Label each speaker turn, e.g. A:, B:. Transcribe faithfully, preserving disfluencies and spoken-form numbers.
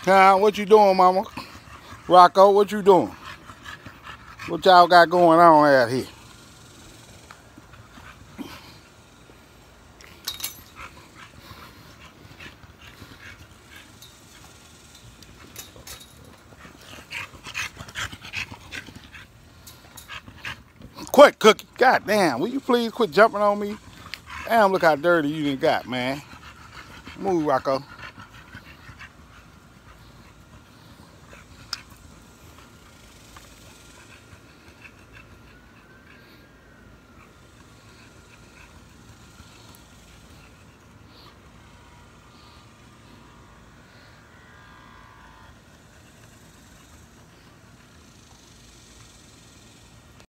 A: Huh? What you doing, mama? Rocco, what you doing? What y'all got going on out here? Quit, Cookie. God damn, will you please quit jumping on me? Damn, look how dirty you done got, man. Move, Rocco.